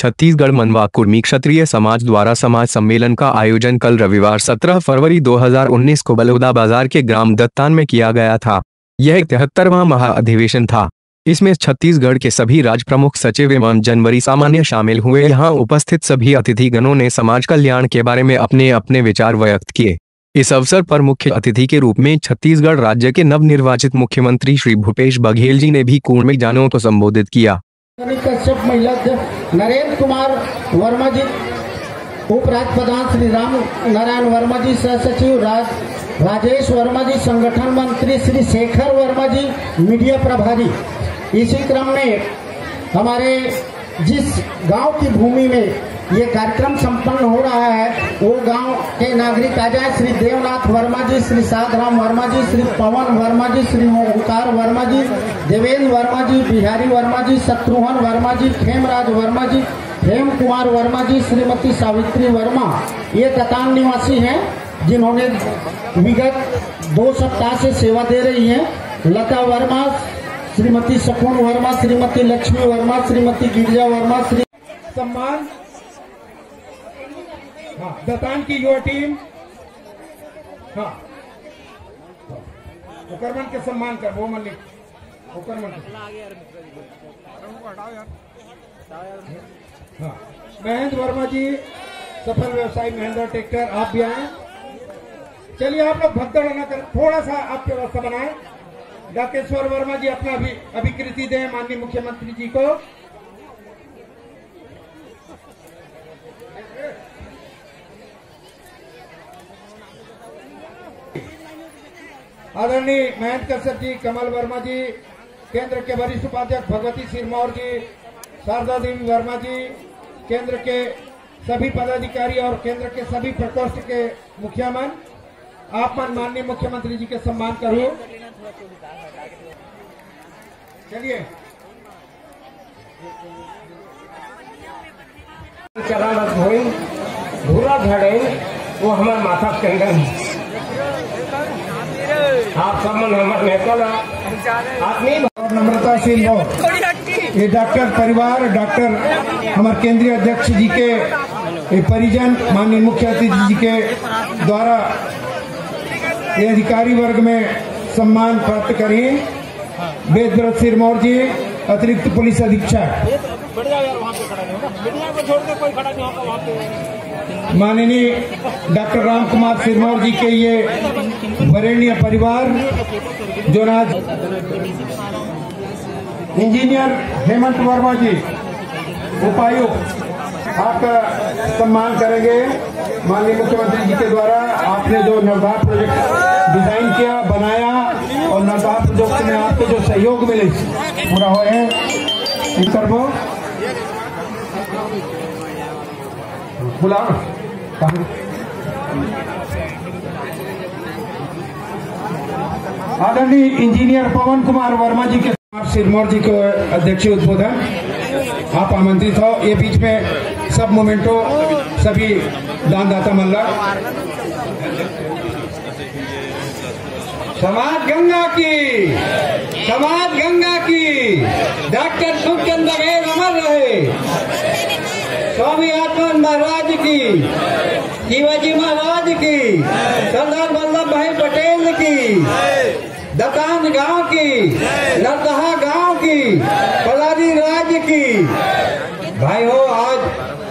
छत्तीसगढ़ मनवा कुर्मी क्षत्रिय समाज द्वारा समाज सम्मेलन का आयोजन कल रविवार 17 फरवरी 2019 को बलोदा बाजार के ग्राम दत्तान में किया गया था। यह 73वां महाअधिवेशन था। इसमें छत्तीसगढ़ के सभी राज्य प्रमुख सचिव एवं जनवरी सामान्य शामिल हुए। यहाँ उपस्थित सभी अतिथिगणों ने समाज कल्याण के बारे में अपने अपने विचार व्यक्त किए। इस अवसर पर मुख्य अतिथि के रूप में छत्तीसगढ़ राज्य के नवनिर्वाचित मुख्यमंत्री श्री भूपेश बघेल जी ने भी कुर्मी जानों को संबोधित किया। महिला नरेंद्र कुमार वर्मा जी, उपराज्य प्रधान श्री राम नारायण वर्मा जी, सह सचिव राजेश वर्मा जी, संगठन मंत्री श्री शेखर वर्मा जी, मीडिया प्रभारी। इसी क्रम में हमारे जिस गांव की भूमि में ये कार्यक्रम संपन्न हो रहा है वो गांव के नागरिक आ जाए। श्री देवनाथ वर्मा जी, श्री साधराम वर्मा जी, श्री पवन वर्मा जी, श्री ओंकार वर्मा जी, देवेंद्र वर्मा जी, बिहारी वर्मा जी, शत्रुघ्न वर्मा जी, खेमराज वर्मा जी, हेम कुमार वर्मा जी, श्रीमती सावित्री वर्मा, ये दत्तान निवासी हैं जिन्होंने विगत 2 सप्ताह से सेवा दे रही हैं। लता वर्मा, श्रीमती शकुन वर्मा, श्रीमती लक्ष्मी वर्मा, श्रीमती गिरिजा वर्मा। श्री सम्मान दत्तान की युवा टीम उकरमन के सम्मान कर वो मन उकरमन महेंद्र वर्मा जी, सफल व्यवसायी महेंद्र ट्रैक्टर, आप भी आए। चलिए आप लोग भगदड़ न कर, थोड़ा सा आपके व्यवस्था बनाए। डाकेश्वर वर्मा जी अपना भी अभिकृति दें माननीय मुख्यमंत्री जी को। आदरणीय महेंद्र कश्यप जी, कमल वर्मा जी, केंद्र के वरिष्ठ उपाध्यक्ष भगवती सिरमौर जी, शारदा देवी वर्मा जी, केंद्र के सभी पदाधिकारी और केंद्र के सभी प्रकोष्ठ के मुखिया मन, आप मन माननीय मुख्यमंत्री जी के सम्मान करो। चलिए चला धोई धूरा झड़े वो हमारे माथा कंगन, आप सब मन हमारे नेता आदमी और नम्रता सिंह ये डॉक्टर परिवार, डॉक्टर हमारे केंद्रीय अध्यक्ष जी के परिजन, माननीय मुख्य अतिथि जी के द्वारा ये अधिकारी वर्ग में सम्मान प्राप्त करें। वेदव्रत सिरमौर जी, अतिरिक्त पुलिस अधीक्षक, माननीय डॉक्टर राम कुमार सिरमौर जी के ये वरेण्य परिवार, जो आज इंजीनियर हेमंत वर्मा जी, उपायुक्त, आपका सम्मान करेंगे माननीय मुख्यमंत्री जी के द्वारा। आपने जो नवभार प्रोजेक्ट डिजाइन किया, बनाया और नवभार प्रोजेक्ट में आपको जो सहयोग मिले पूरा हुए हैं। करबो बुला आदरणीय इंजीनियर पवन कुमार वर्मा जी के सिरमौर जी को अध्यक्ष उद्बोधन आप आमंत्रित हो। ये बीच में सब मोमेंटो सभी दानदाता मल्ला। समाज गंगा की, समाज गंगा की, डॉक्टर सुखचंद्र बघेल अमर रहे, स्वामी आत्मा महाराज की, शिवाजी महाराज की, सरदार वल्लभ भाई पटेल की, दत्तान गांव की, नरदहा गांव की, पलारी राज्य की। भाई हो, आज